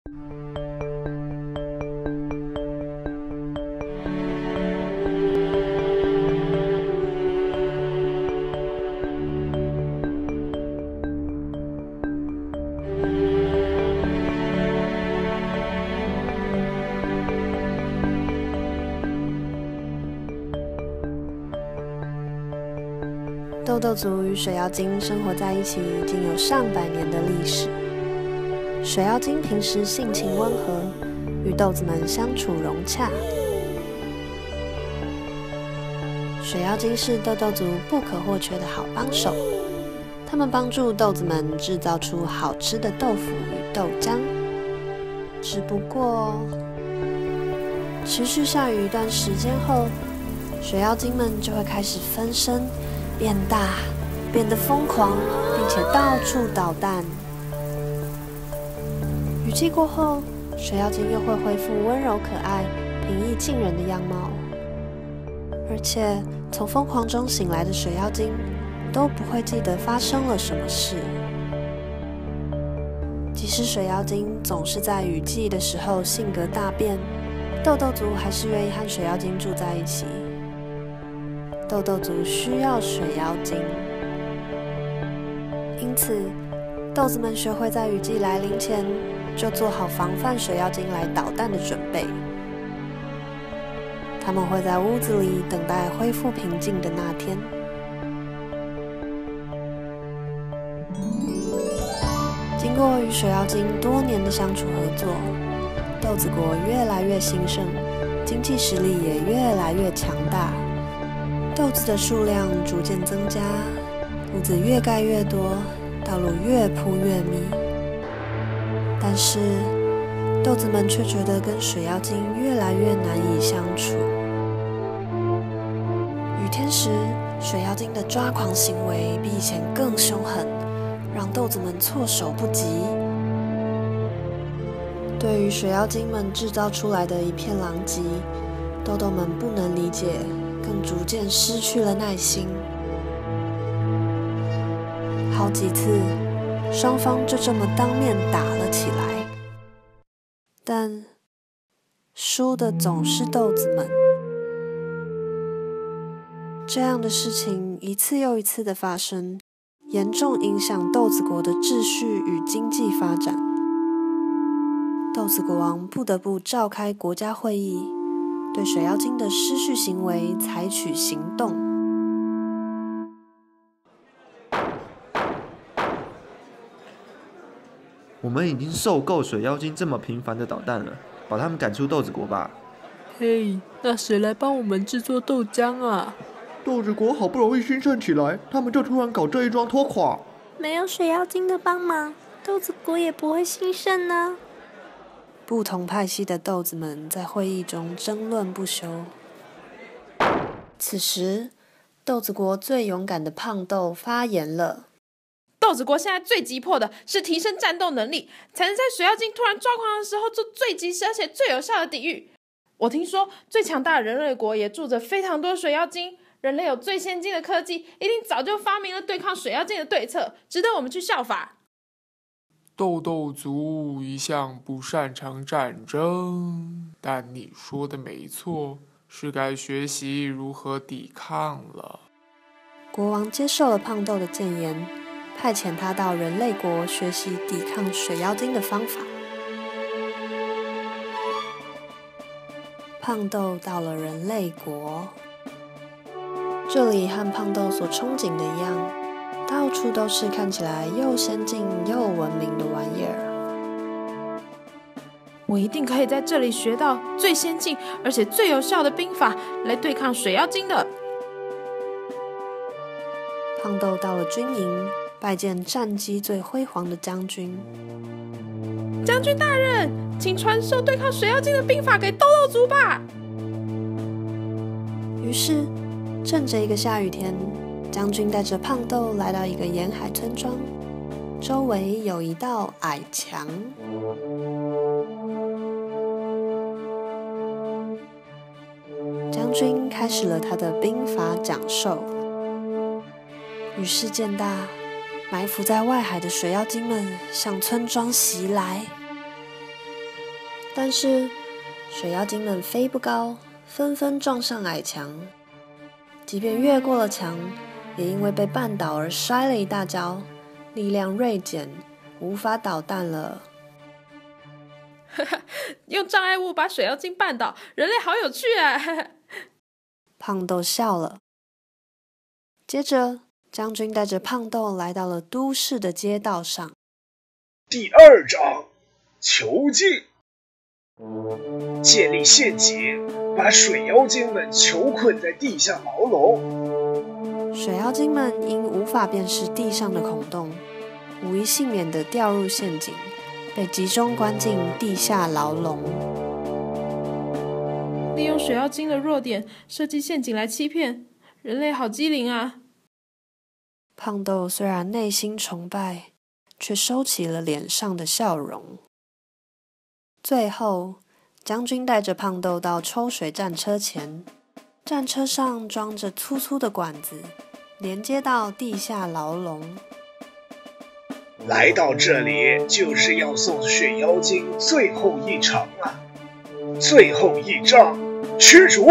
豆豆族与水妖精生活在一起已经有上百年的历史。水妖精平时性情温和，与豆子们相处融洽。水妖精是豆豆族不可或缺的好帮手，他们帮助豆子们制造出好吃的豆腐与豆浆。只不过，持续下雨一段时间后，水妖精们就会开始分身变大，变得疯狂，并且到处捣蛋。雨季过后，水妖精又会恢复温柔可爱、平易近人的样貌。而且，从疯狂中醒来的水妖精都不会记得发生了什么事。即使水妖精总是在雨季的时候性格大变，豆豆族还是愿意和水妖精住在一起。豆豆族需要水妖精，因此豆子们学会在雨季来临前就做好防范水妖精来捣蛋的准备。他们会在屋子里等待恢复平静的那天。经过与水妖精多年的相处合作，豆子国越来越兴盛，经济实力也越来越强大。豆子的数量逐渐增加，屋子越盖越多，道路越铺越密。但是，豆子们却觉得跟水妖精越来越难以相处。雨天时，水妖精的抓狂行为比以前更凶狠，让豆子们措手不及。对于水妖精们制造出来的一片狼藉，豆豆们不能理解，更逐渐失去了耐心。好几次，双方就这么当面打了起来，但输的总是豆子们。这样的事情一次又一次的发生，严重影响豆子国的秩序与经济发展。豆子国王不得不召开国家会议，对水妖精的失序行为采取行动。 我们已经受够水妖精这么频繁的捣蛋了，把他们赶出豆子国吧。 嘿，那谁来帮我们制作豆浆啊？ 豆子国好不容易兴盛起来，他们就突然搞这一桩拖垮。 没有水妖精的帮忙，豆子国也不会兴盛呢。 不同派系的豆子们在会议中争论不休。此时，豆子国最勇敢的胖豆发言了。 豆子国现在最急迫的是提升战斗能力，才能在水妖精突然抓狂的时候做最及时而且最有效的抵御。我听说最强大的人类国也住着非常多水妖精，人类有最先进的科技，一定早就发明了对抗水妖精的对策，值得我们去效法。 豆豆族一向不擅长战争，但你说的没错，是该学习如何抵抗了。 国王接受了胖豆的谏言，派遣他到人类国学习抵抗水妖精的方法。胖豆到了人类国，这里和胖豆所憧憬的一样，到处都是看起来又先进又文明的玩意儿。 我一定可以在这里学到最先进而且最有效的兵法来对抗水妖精的。 胖豆到了军营，拜见战绩最辉煌的将军。 将军大人，请传授对抗水妖精的兵法给豆豆族吧。 于是，趁着一个下雨天，将军带着胖豆来到一个沿海村庄，周围有一道矮墙。将军开始了他的兵法讲授。雨势渐大，埋伏在外海的水妖精们向村庄袭来。 但是水妖精们飞不高，纷纷撞上矮墙，即便越过了墙，也因为被绊倒而摔了一大跤，力量锐减，无法捣蛋了。 用障碍物把水妖精绊倒，人类好有趣啊！ 胖豆笑了。接着，将军带着胖豆来到了都市的街道上。 第2章，囚禁。建立陷阱，把水妖精们囚困在地下牢笼。 水妖精们因无法辨识地上的孔洞，无一幸免地掉入陷阱，被集中关进地下牢笼。 利用水妖精的弱点设计陷阱来欺骗人类，好机灵啊！ 胖豆虽然内心崇拜，却收起了脸上的笑容。最后，将军带着胖豆到抽水战车前，战车上装着粗粗的管子，连接到地下牢笼。 来到这里就是要送水妖精最后一程了，最后一仗，驱逐！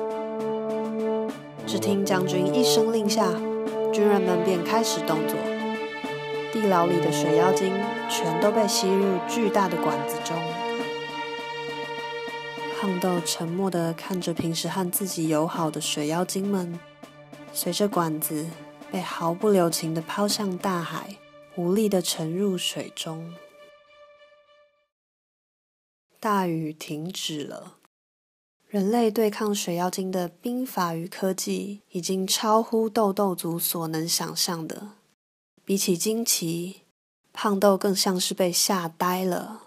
只听将军一声令下，军人们便开始动作。地牢里的水妖精全都被吸入巨大的管子中。胖豆沉默地看着平时和自己友好的水妖精们，随着管子被毫不留情地抛向大海，无力地沉入水中。大雨停止了，人类对抗水妖精的兵法与科技已经超乎豆豆族所能想象的。比起惊奇，胖豆更像是被吓呆了。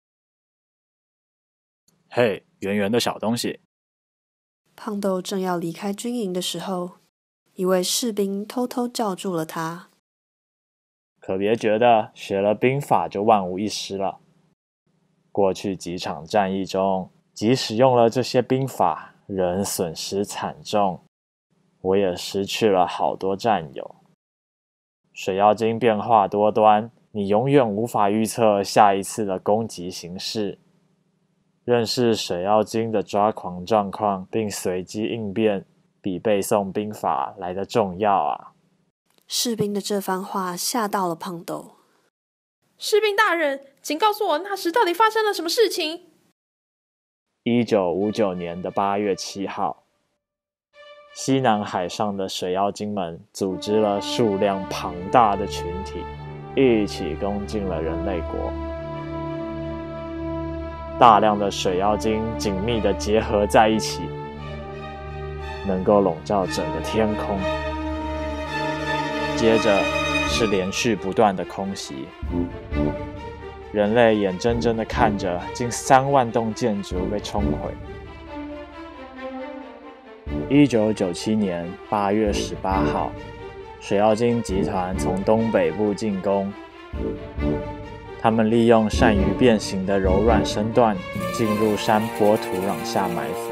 嘿，圆圆的小东西！ 胖豆正要离开军营的时候，一位士兵偷偷叫住了他。 可别觉得学了兵法就万无一失了。过去几场战役中，即使用了这些兵法，仍损失惨重，我也失去了好多战友。水妖精变化多端，你永远无法预测下一次的攻击形势。认识水妖精的抓狂状况，并随机应变，比背诵兵法来得重要啊！ 士兵的这番话吓到了胖豆。 士兵大人，请告诉我那时到底发生了什么事情 ？1959年的8月7号，西南海上的水妖精们组织了数量庞大的群体，一起攻进了人类国。大量的水妖精紧密地结合在一起，能够笼罩整个天空。接着是连续不断的空袭，人类眼睁睁地看着近3万栋建筑被冲毁。1997年8月18号，水妖精集团从东北部进攻。他们利用善于变形的柔软身段，进入山坡土壤下埋伏。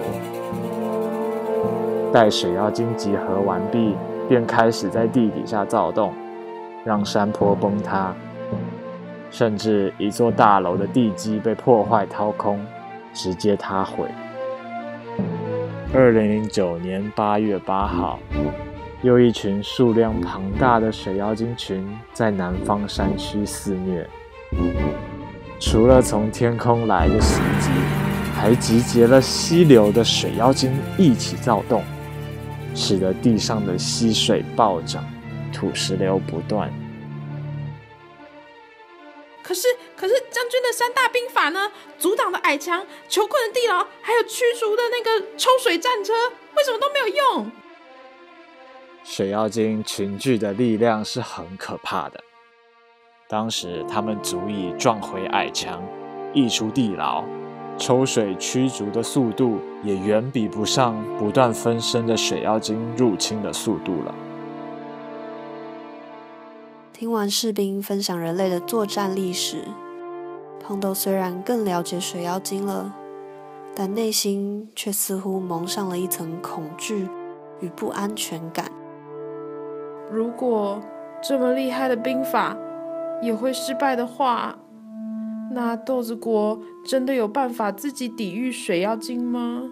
待水妖精集合完毕，便开始在地底下躁动，让山坡崩塌，甚至一座大楼的地基被破坏掏空，直接塌毁。2009年8月8号，又一群数量庞大的水妖精群在南方山区肆虐。除了从天空来的袭击，还集结了溪流的水妖精一起躁动，使得地上的溪水暴涨，土石流不断。 可是将军的3大兵法呢？阻挡的矮墙、囚困的地牢，还有驱逐的那个抽水战车，为什么都没有用？ 水妖精群聚的力量是很可怕的。当时他们足以撞毁矮墙，溢出地牢，抽水驱逐的速度也远比不上不断分身的水妖精入侵的速度了。 听完士兵分享人类的作战历史，胖豆虽然更了解水妖精了，但内心却似乎蒙上了一层恐惧与不安全感。 如果这么厉害的兵法也会失败的话， 那豆子国真的有办法自己抵御水妖精吗？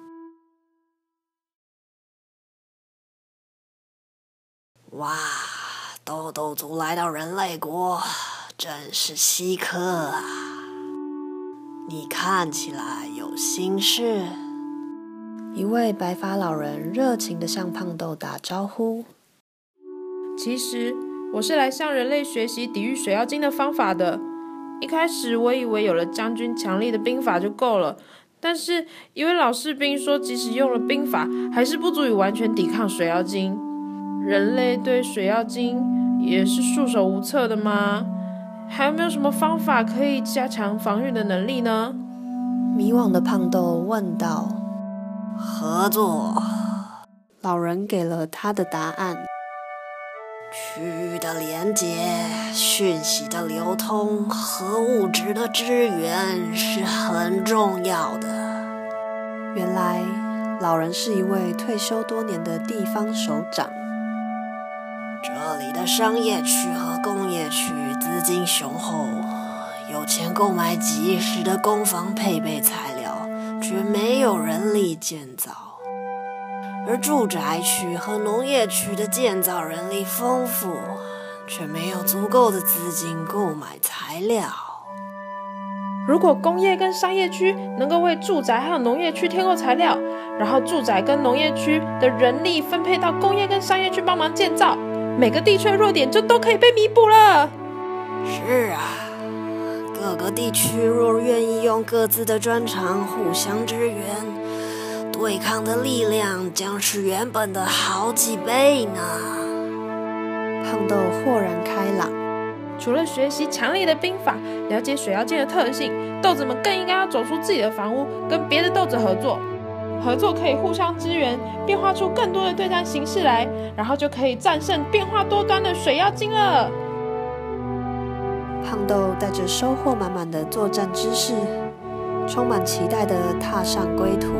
哇，豆豆族来到人类国，真是稀客啊！你看起来有心事。一位白发老人热情地向胖豆打招呼。 其实我是来向人类学习抵御水妖精的方法的。一开始我以为有了将军强力的兵法就够了，但是一位老士兵说，即使用了兵法，还是不足以完全抵抗水妖精。人类对水妖精也是束手无策的吗？还有没有什么方法可以加强防御的能力呢？ 迷惘的胖豆问道。合作。老人给了他的答案。区域的连接、讯息的流通和物质的支援是很重要的。原来，老人是一位退休多年的地方首长。这里的商业区和工业区资金雄厚，有钱购买及时的工坊配备材料，却没有人力建造。而住宅区和农业区的建造人力丰富，却没有足够的资金购买材料。 如果工业跟商业区能够为住宅还有农业区添购材料，然后住宅跟农业区的人力分配到工业跟商业区帮忙建造，每个地区的弱点就都可以被弥补了。 是啊，各个地区若愿意用各自的专长互相支援，对抗的力量将是原本的好几倍呢。胖豆豁然开朗。 除了学习强力的兵法，了解水妖精的特性，豆子们更应该要走出自己的房屋，跟别的豆子合作。合作可以互相支援，变化出更多的对战形式来，然后就可以战胜变化多端的水妖精了。 胖豆带着收获满满的作战知识，充满期待地踏上归途。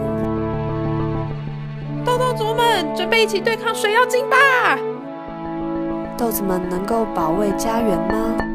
豆豆族们，准备一起对抗水妖精吧！ 豆子们能够保卫家园吗？